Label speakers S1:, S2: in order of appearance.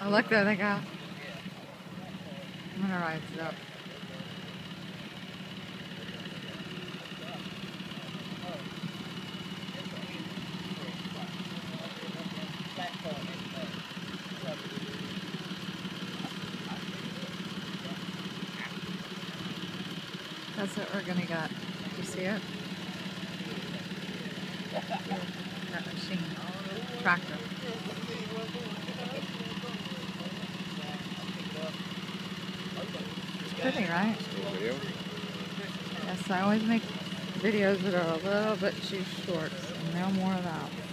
S1: Oh, look there they go. I'm gonna rise it up. That's what we're gonna get. You see it? That machine. Tractor. It's pretty, right? Yes, I always make videos that are a little bit too short, so no more of that.